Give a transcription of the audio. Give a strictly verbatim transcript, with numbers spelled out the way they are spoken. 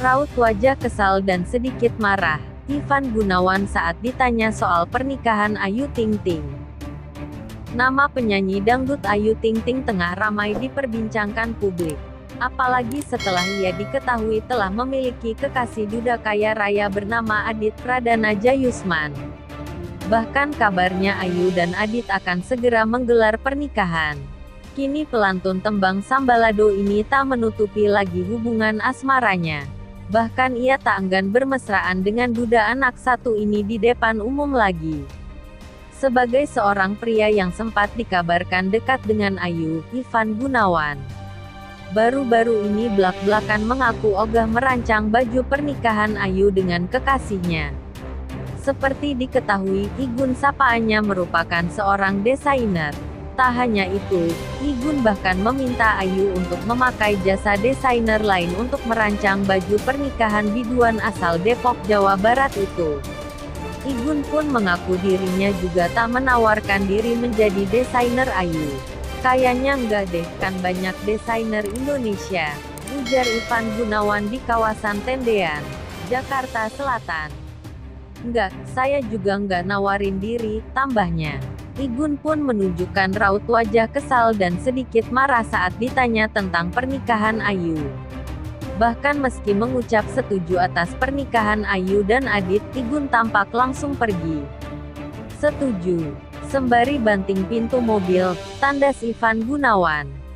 Raut wajah kesal dan sedikit marah Ivan Gunawan saat ditanya soal pernikahan Ayu Ting Ting. Nama penyanyi dangdut Ayu Ting Ting tengah ramai diperbincangkan publik. Apalagi setelah ia diketahui telah memiliki kekasih duda kaya raya bernama Adit Pradana Jayusman. Bahkan kabarnya Ayu dan Adit akan segera menggelar pernikahan. Kini pelantun tembang Sambalado ini tak menutupi lagi hubungan asmaranya. Bahkan ia tak enggan bermesraan dengan duda anak satu ini di depan umum lagi. Sebagai seorang pria yang sempat dikabarkan dekat dengan Ayu, Ivan Gunawan baru-baru ini blak-blakan mengaku ogah merancang baju pernikahan Ayu dengan kekasihnya. Seperti diketahui, Igun sapaannya merupakan seorang desainer. Tak hanya itu, Igun bahkan meminta Ayu untuk memakai jasa desainer lain untuk merancang baju pernikahan biduan asal Depok, Jawa Barat itu. Igun pun mengaku dirinya juga tak menawarkan diri menjadi desainer Ayu. Kayaknya enggak deh, kan banyak desainer Indonesia, ujar Ivan Gunawan di kawasan Tendean, Jakarta Selatan. Enggak, saya juga enggak nawarin diri, tambahnya. Igun pun menunjukkan raut wajah kesal dan sedikit marah saat ditanya tentang pernikahan Ayu. Bahkan meski mengucap setuju atas pernikahan Ayu dan Adit, Igun tampak langsung pergi. Setuju. Sembari banting pintu mobil, tandas Ivan Gunawan.